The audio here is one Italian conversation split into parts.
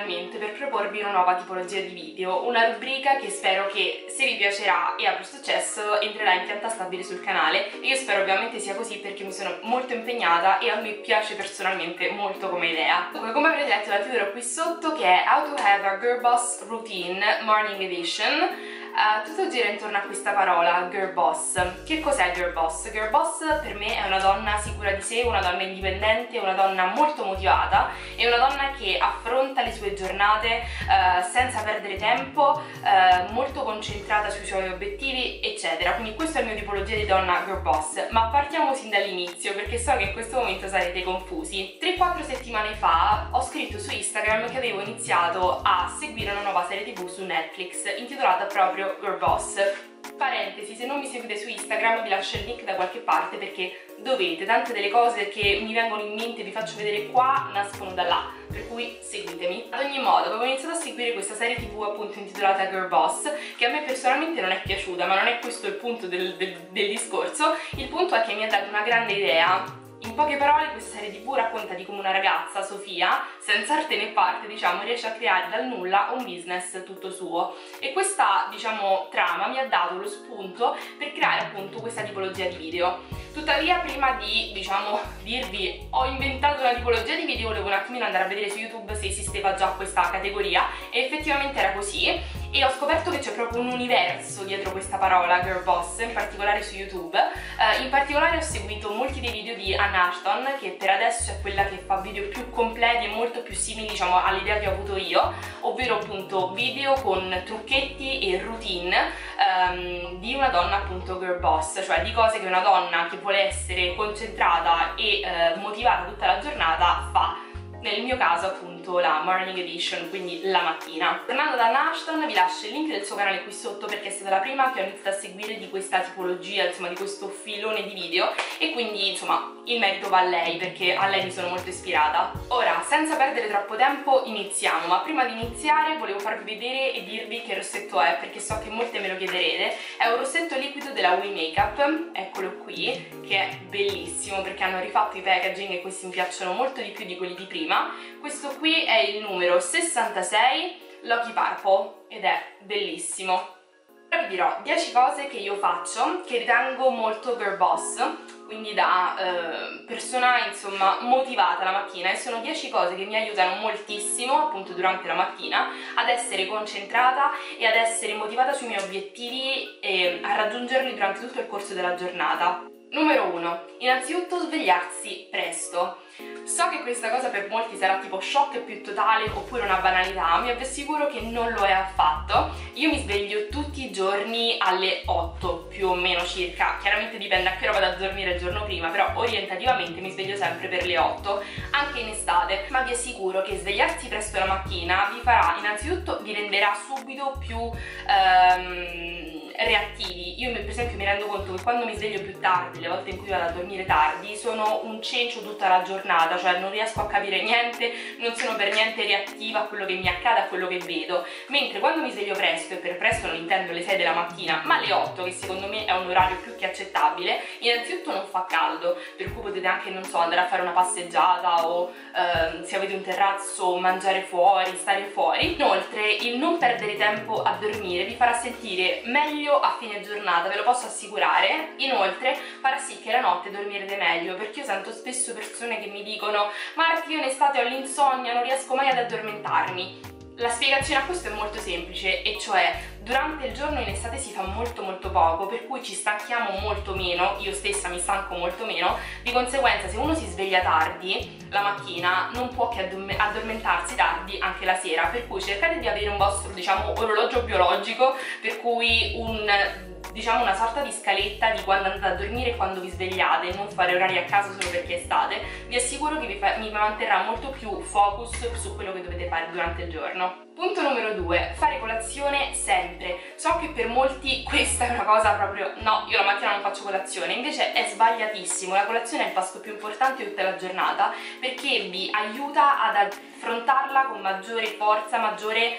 finalmente per proporvi una nuova tipologia di video, una rubrica che spero che, se vi piacerà e avrà successo, entrerà in pianta stabile sul canale, e io spero ovviamente sia così perché mi sono molto impegnata e a me piace personalmente molto come idea. Dunque, come avrete letto dal titolo qui sotto, che è How to Have a Girl Boss Routine Morning Edition, tutto gira intorno a questa parola, girl boss. Che cos'è girl boss? Girl boss per me è una donna sicura di sé, una donna indipendente, una donna molto motivata e una donna che affronta le sue giornate senza perdere tempo, molto concentrata sui suoi obiettivi, eccetera. Quindi questa è la mia tipologia di donna girl boss. Ma partiamo sin dall'inizio, perché so che in questo momento sarete confusi. 3-4 settimane fa ho scritto su Instagram che avevo iniziato a seguire una nuova serie TV su Netflix intitolata proprio Girl Boss. Parentesi, se non mi seguite su Instagram vi lascio il link da qualche parte perché dovete, tante delle cose che mi vengono in mente e vi faccio vedere qua nascono da là, per cui seguitemi. Ad ogni modo, avevo iniziato a seguire questa serie TV appunto intitolata Girl Boss, che a me personalmente non è piaciuta, ma non è questo il punto del discorso. Il punto è che mi ha dato una grande idea. In poche parole, questa serie TV racconta di come una ragazza, Sofia, senza arte né parte, diciamo, riesce a creare dal nulla un business tutto suo. E questa, diciamo, trama mi ha dato lo spunto per creare appunto questa tipologia di video. Tuttavia, prima di, diciamo, dirvi ho inventato una tipologia di video, volevo un attimino andare a vedere su YouTube se esisteva già questa categoria, e effettivamente era così. E ho scoperto che c'è proprio un universo dietro questa parola, girl boss, in particolare su YouTube. In particolare ho seguito molti dei video di Anna Ashton, che per adesso è quella che fa video più completi e molto più simili, diciamo, all'idea che ho avuto io, ovvero appunto video con trucchetti e routine di una donna appunto girl boss, cioè di cose che una donna che vuole essere concentrata e motivata tutta la giornata fa. Nel mio caso appunto la morning edition, quindi la mattina. Tornando da Anna Ashton, vi lascio il link del suo canale qui sotto perché è stata la prima che ho iniziato a seguire di questa tipologia, insomma di questo filone di video, e quindi insomma il merito va a lei perché a lei mi sono molto ispirata. Ora, senza perdere troppo tempo, iniziamo, ma prima di iniziare volevo farvi vedere e dirvi che rossetto è, perché so che molte me lo chiederete. È un rossetto liquido della We Makeup, eccolo qui, che è bellissimo perché hanno rifatto i packaging e questi mi piacciono molto di più di quelli di prima. Questo qui è il numero 66 Lucky Purple ed è bellissimo. Ora vi dirò 10 cose che io faccio che ritengo molto girl boss, quindi da persona insomma motivata la mattina, e sono 10 cose che mi aiutano moltissimo appunto durante la mattina ad essere concentrata e ad essere motivata sui miei obiettivi e a raggiungerli durante tutto il corso della giornata. Numero 1. Innanzitutto svegliarsi presto. So che questa cosa per molti sarà tipo shock più totale oppure una banalità, ma vi assicuro che non lo è affatto. Io mi sveglio tutti i giorni alle 8 più o meno circa, chiaramente dipende a che ora vado a dormire il giorno prima, però orientativamente mi sveglio sempre per le 8, anche in estate. Ma vi assicuro che svegliarsi presto la mattina vi farà, innanzitutto vi renderà subito più reattivi. Io per esempio mi rendo conto che quando mi sveglio più tardi, le volte in cui vado a dormire tardi, sono un cencio tutta la giornata, cioè non riesco a capire niente, non sono per niente reattiva a quello che mi accade, a quello che vedo. Mentre quando mi sveglio presto, e per presto non intendo le 6 della mattina, ma alle 8, che secondo me è un orario più che accettabile, innanzitutto non fa caldo, per cui potete anche, non so, andare a fare una passeggiata o se avete un terrazzo, mangiare fuori, stare fuori. Inoltre il non perdere tempo a dormire vi farà sentire meglio a fine giornata, ve lo posso assicurare. Inoltre farà sì che la notte dormirete meglio, perché io sento spesso persone che mi dicono: Marti, io in estate ho l'insonnia, non riesco mai ad addormentarmi. La spiegazione a questo è molto semplice, e cioè durante il giorno in estate si fa molto poco, per cui ci stanchiamo molto meno, io stessa mi stanco molto meno, di conseguenza se uno si sveglia tardi la mattina non può che addormentarsi tardi anche la sera, per cui cercate di avere un vostro, diciamo, orologio biologico, per cui diciamo una sorta di scaletta di quando andate a dormire e quando vi svegliate, non fare orari a caso solo perché è estate. Vi assicuro che mi manterrà molto più focus su quello che dovete fare durante il giorno. Punto numero 2, fare colazione sempre. So che per molti questa è una cosa proprio, no, io la mattina non faccio colazione, invece è sbagliatissimo. La colazione è il pasto più importante di tutta la giornata, perché vi aiuta ad affrontarla con maggiore forza, maggiore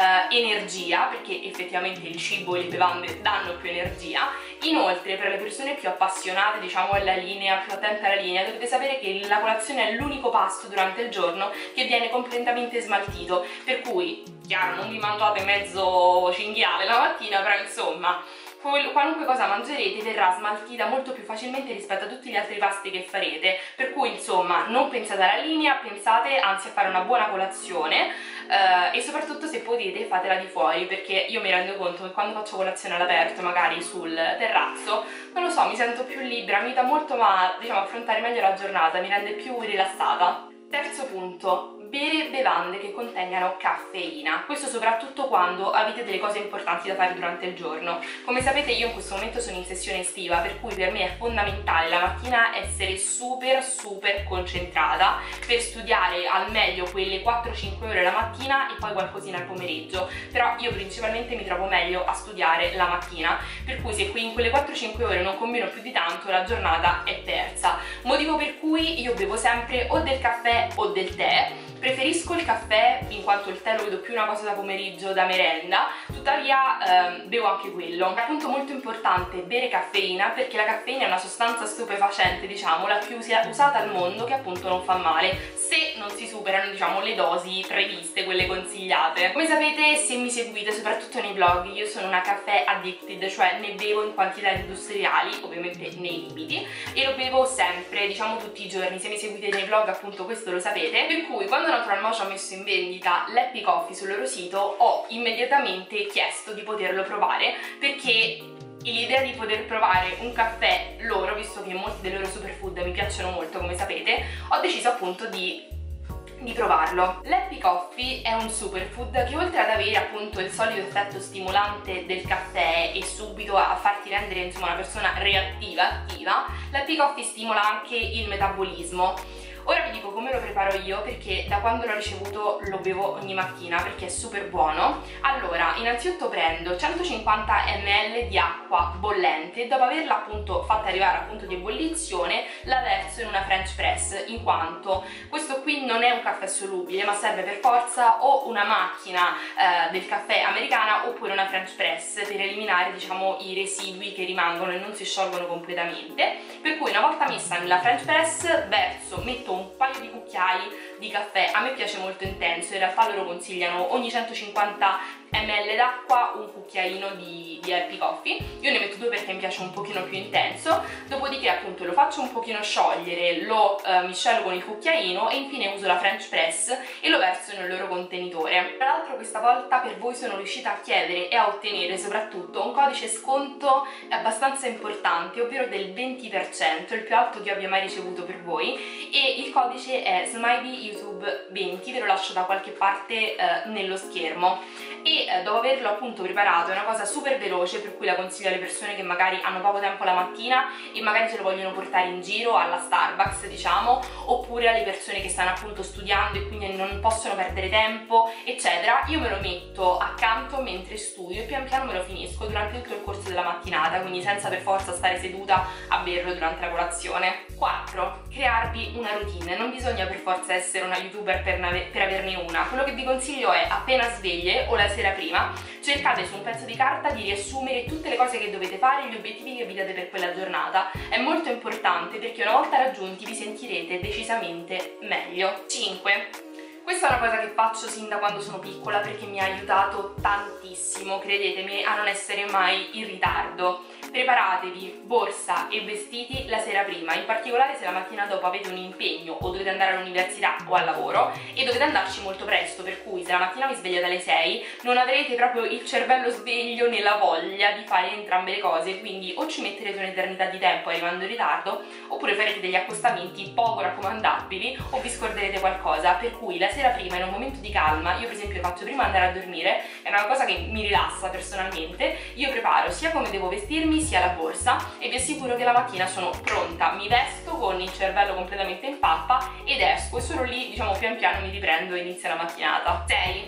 energia, perché effettivamente il cibo e le bevande danno più energia. Inoltre, per le persone più appassionate, diciamo, alla linea, più attente alla linea, dovete sapere che la colazione è l'unico pasto durante il giorno che viene completamente smaltito, per cui, chiaro, non vi mangiate mezzo cinghiale la mattina, però insomma qualunque cosa mangerete verrà smaltita molto più facilmente rispetto a tutti gli altri pasti che farete, per cui insomma non pensate alla linea, pensate anzi a fare una buona colazione, e soprattutto se potete fatela di fuori, perché io mi rendo conto che quando faccio colazione all'aperto, magari sul terrazzo, non lo so, mi sento più libera, mi dà molto, ma diciamo affrontare meglio la giornata, mi rende più rilassata. Terzo punto, bere bevande che contengano caffeina, questo soprattutto quando avete delle cose importanti da fare durante il giorno. Come sapete, io in questo momento sono in sessione estiva, per cui per me è fondamentale la mattina essere super concentrata per studiare al meglio quelle 4-5 ore la mattina e poi qualcosina al pomeriggio, però io principalmente mi trovo meglio a studiare la mattina, per cui se qui in quelle 4-5 ore non combino più di tanto, la giornata è persa, motivo per cui io bevo sempre o del caffè o del tè. Preferisco il caffè in quanto il tè lo vedo più una cosa da pomeriggio, da merenda, tuttavia bevo anche quello. È appunto molto importante bere caffeina, perché la caffeina è una sostanza stupefacente, diciamo, la più usata al mondo, che appunto non fa male se non si superano, diciamo, le dosi previste, quelle consigliate. Come sapete, se mi seguite soprattutto nei vlog, io sono una caffè addicted, cioè ne bevo in quantità industriali, ovviamente nei limiti, e lo bevo sempre, diciamo tutti i giorni. Se mi seguite nei vlog appunto questo lo sapete, per cui quando Natural Mocha ha messo in vendita l'Happy Coffee sul loro sito ho immediatamente chiesto di poterlo provare, perché l'idea di poter provare un caffè loro, visto che molti dei loro superfood mi piacciono molto, come sapete, ho deciso appunto di provarlo. L'Happy Coffee è un superfood che, oltre ad avere appunto il solito effetto stimolante del caffè e subito a farti rendere insomma una persona reattiva, attiva, l'Happy Coffee stimola anche il metabolismo. Ora vi dico come lo preparo io, perché da quando l'ho ricevuto lo bevo ogni mattina perché è super buono. Allora, innanzitutto prendo 150 ml di acqua bollente e dopo averla appunto fatta arrivare al punto di ebollizione la verso in una French press, in quanto questo qui non è un caffè solubile, ma serve per forza o una macchina del caffè americana oppure una French press per eliminare, diciamo, i residui che rimangono e non si sciolgono completamente. Per cui una volta messa nella French press metto un paio di cucchiai di caffè. A me piace molto intenso, in realtà loro consigliano ogni 150 ml d'acqua un cucchiaino di Happy Coffee. Io ne metto 2 perché mi piace un pochino più intenso, dopodiché appunto lo faccio un pochino sciogliere, lo miscelo con il cucchiaino e infine uso la French press e lo verso nel loro contenitore. Tra l'altro questa volta per voi sono riuscita a chiedere e a ottenere soprattutto un codice sconto abbastanza importante, ovvero del 20%, il più alto che abbia mai ricevuto per voi, e il codice è SmileyYouTube20, ve lo lascio da qualche parte nello schermo. E dopo averlo appunto preparato, è una cosa super veloce, per cui la consiglio alle persone che magari hanno poco tempo la mattina e magari se lo vogliono portare in giro alla Starbucks, diciamo, oppure alle persone che stanno appunto studiando e quindi non possono perdere tempo, eccetera. Io me lo metto accanto mentre studio e pian piano me lo finisco durante tutto il corso della mattinata, quindi senza per forza stare seduta a berlo durante la colazione. 4. Crearvi una routine. Non bisogna per forza essere una youtuber per averne una. Quello che vi consiglio è, appena sveglie o la sera prima, cercate su un pezzo di carta di riassumere tutte le cose che dovete fare e gli obiettivi che vi date per quella giornata. È molto importante perché una volta raggiunti vi sentirete decisamente meglio. 5. Questa è una cosa che faccio sin da quando sono piccola perché mi ha aiutato tantissimo, credetemi, a non essere mai in ritardo. Preparatevi borsa e vestiti la sera prima, in particolare se la mattina dopo avete un impegno o dovete andare all'università o al lavoro e dovete andarci molto presto, per cui se la mattina vi svegliate alle 6 non avrete proprio il cervello sveglio né la voglia di fare entrambe le cose, quindi o ci metterete un'eternità di tempo arrivando in ritardo oppure farete degli accostamenti poco raccomandabili o vi scorderete qualcosa, per cui la sera prima, in un momento di calma, io per esempio lo faccio prima di andare a dormire, è una cosa che mi rilassa personalmente, io preparo sia come devo vestirmi sia la borsa e vi assicuro che la mattina sono pronta, mi vesto con il cervello completamente in pappa ed esco e solo lì, diciamo, pian piano mi riprendo e inizia la mattinata. 6.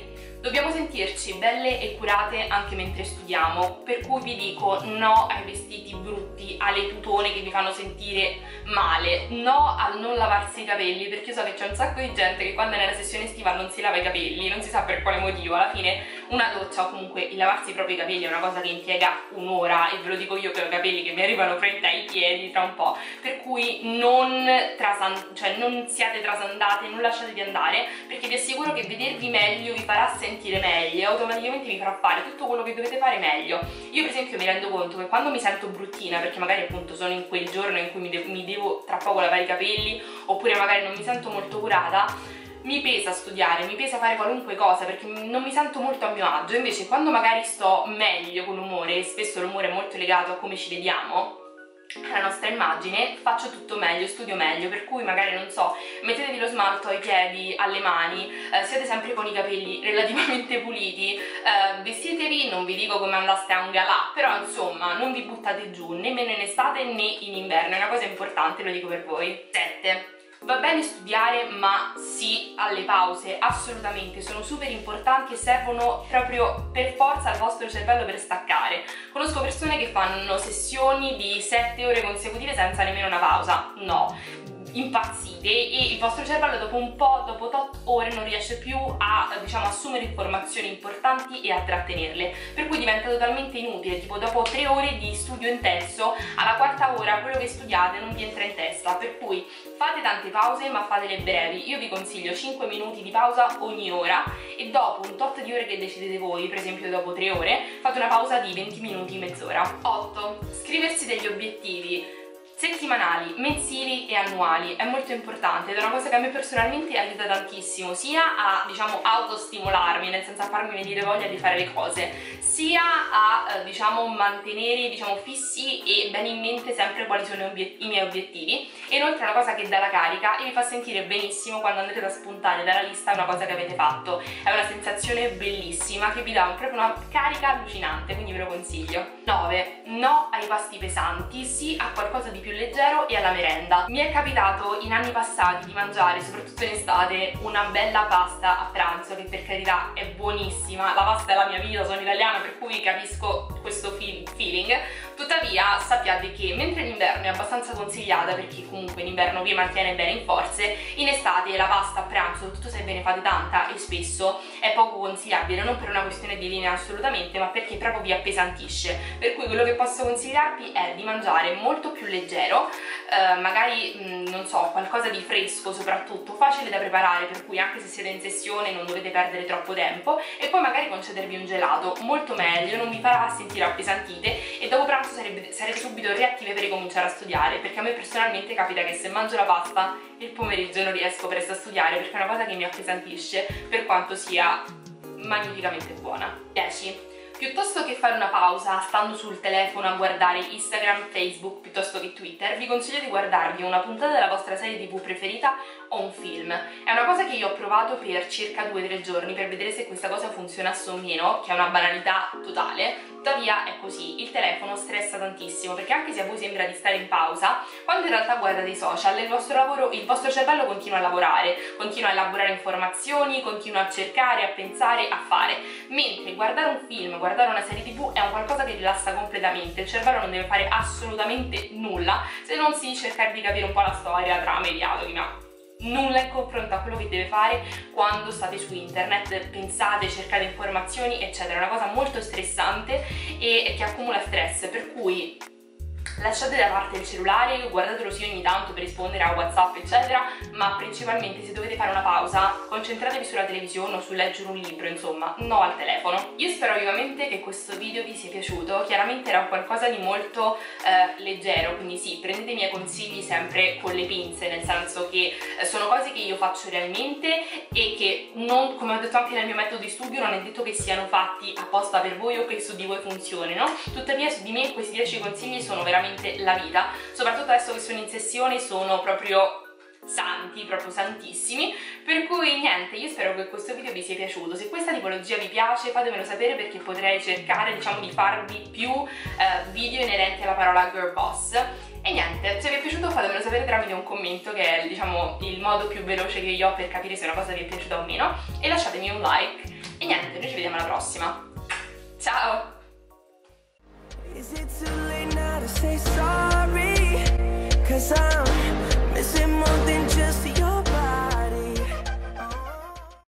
Dobbiamo sentirci belle e curate anche mentre studiamo, per cui vi dico no ai vestiti brutti, alle tutone che vi fanno sentire male, no al non lavarsi i capelli, perché io so che c'è un sacco di gente che quando è nella sessione estiva non si lava i capelli, non si sa per quale motivo. Alla fine una doccia o comunque il lavarsi i propri capelli è una cosa che impiega un'ora, e ve lo dico io che ho i capelli che mi arrivano frente ai piedi tra un po', per cui non siate trasandate, non lasciatevi andare, perché vi assicuro che vedervi meglio vi farà sentire meglio e automaticamente vi farà fare tutto quello che dovete fare meglio. Io per esempio mi rendo conto che quando mi sento bruttina, perché magari appunto sono in quel giorno in cui mi devo tra poco lavare i capelli, oppure magari non mi sento molto curata, mi pesa studiare, mi pesa fare qualunque cosa perché non mi sento molto a mio agio. Invece quando magari sto meglio con l'umore, e spesso l'umore è molto legato a come ci vediamo, la nostra immagine, faccio tutto meglio, studio meglio, per cui magari non so, mettetevi lo smalto ai piedi, alle mani, siete sempre con i capelli relativamente puliti, vestitevi, non vi dico come andaste a un galà, però insomma non vi buttate giù nemmeno in estate né in inverno, è una cosa importante, lo dico per voi. 7. Va bene studiare, ma sì alle pause, assolutamente, sono super importanti e servono proprio per forza al vostro cervello per staccare. Conosco persone che fanno sessioni di 7 ore consecutive senza nemmeno una pausa, no, impazzite, e il vostro cervello dopo un po', dopo 8 ore non riesce più a, diciamo, assumere informazioni importanti e a trattenerle, per cui diventa totalmente inutile. Tipo dopo 3 ore di studio intenso, alla quarta ora quello che studiate non vi entra in testa, per cui fate tante pause ma fatele brevi. Io vi consiglio 5 minuti di pausa ogni ora, e dopo un tot di ore che decidete voi, per esempio dopo 3 ore, fate una pausa di 20 minuti, mezz'ora. 8. Scriversi degli obiettivi settimanali, mensili e annuali è molto importante ed è una cosa che a me personalmente aiuta tantissimo, sia a, diciamo, autostimolarmi, nel senso a farmi venire voglia di fare le cose, sia a, diciamo, mantenere, diciamo, fissi e bene in mente sempre quali sono i miei obiettivi. E inoltre è una cosa che dà la carica e vi fa sentire benissimo quando andate da spuntare dalla lista una cosa che avete fatto. È una sensazione bellissima che vi dà proprio una carica allucinante, quindi ve lo consiglio. 9. No ai pasti pesanti, sì a qualcosa di più leggero e alla merenda. Mi è capitato in anni passati di mangiare, soprattutto in estate, una bella pasta a pranzo, che per carità è buonissima, la pasta è la mia vita, sono italiana per cui capisco questo feeling. Tuttavia sappiate che mentre in inverno è abbastanza consigliata perché comunque in inverno vi mantiene bene in forze, in estate la pasta a pranzo, soprattutto se ve ne fate tanta e spesso, è poco consigliabile, non per una questione di linea assolutamente, ma perché proprio vi appesantisce. Per cui quello che posso consigliarvi è di mangiare molto più leggero, magari non so, qualcosa di fresco, soprattutto facile da preparare, per cui anche se siete in sessione non dovete perdere troppo tempo, e poi magari concedervi un gelato, molto meglio, non vi farà sentire appesantite e dopo pranzo sarete subito reattive per ricominciare a studiare, perché a me personalmente capita che se mangio la pasta il pomeriggio non riesco presto a studiare perché è una cosa che mi appesantisce, per quanto sia magnificamente buona. 10. Piuttosto che fare una pausa stando sul telefono a guardare Instagram, Facebook piuttosto che Twitter, vi consiglio di guardarvi una puntata della vostra serie TV preferita o un film. È una cosa che io ho provato per circa 2-3 giorni per vedere se questa cosa funzionasse o meno, che è una banalità totale, tuttavia è così. Il telefono stressa tantissimo, perché anche se a voi sembra di stare in pausa, quando in realtà guardate i social il vostro cervello continua a lavorare, continua a elaborare informazioni, continua a cercare, a pensare, a fare, mentre guardare un film, guardare una serie TV è un qualcosa che rilassa completamente. Il cervello non deve fare assolutamente nulla se non si cercare di capire un po' la storia, trama e dialoghi, ma nulla in confronto a quello che deve fare quando state su internet, pensate, cercate informazioni eccetera. È una cosa molto stressante e che accumula stress, per cui lasciate da parte il cellulare, guardatelo sì ogni tanto per rispondere a WhatsApp eccetera, ma principalmente se dovete fare una pausa concentratevi sulla televisione o su leggere un libro, insomma, no al telefono. Io spero vivamente che questo video vi sia piaciuto. Chiaramente era qualcosa di molto leggero, quindi sì, prendete i miei consigli sempre con le pinze, nel senso che sono cose che io faccio realmente e che non, come ho detto anche nel mio metodo di studio, non è detto che siano fatti apposta per voi o che su di voi funzionino. Tuttavia su di me questi 10 consigli sono veramente la vita, soprattutto adesso che sono in sessione sono proprio santi, proprio santissimi, per cui niente, io spero che questo video vi sia piaciuto. Se questa tipologia vi piace fatemelo sapere, perché potrei cercare, diciamo, di farvi più video inerenti alla parola girl boss. E niente, se vi è piaciuto fatemelo sapere tramite un commento, che è, diciamo, il modo più veloce che io ho per capire se una cosa vi è piaciuta o meno, e lasciatemi un like. E niente, vediamo alla prossima. Ciao! Is it too late now to say sorry? 'Cause I